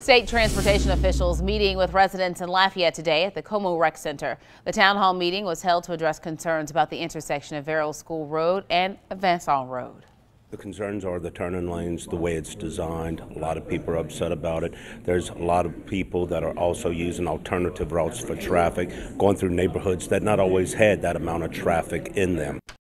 State transportation officials meeting with residents in Lafayette today at the Como Rec Center. The town hall meeting was held to address concerns about the intersection of Verot School Road and Vincent Road. The concerns are the turning lanes, the way it's designed. A lot of people are upset about it. There's a lot of people that are also using alternative routes for traffic, going through neighborhoods that not always had that amount of traffic in them.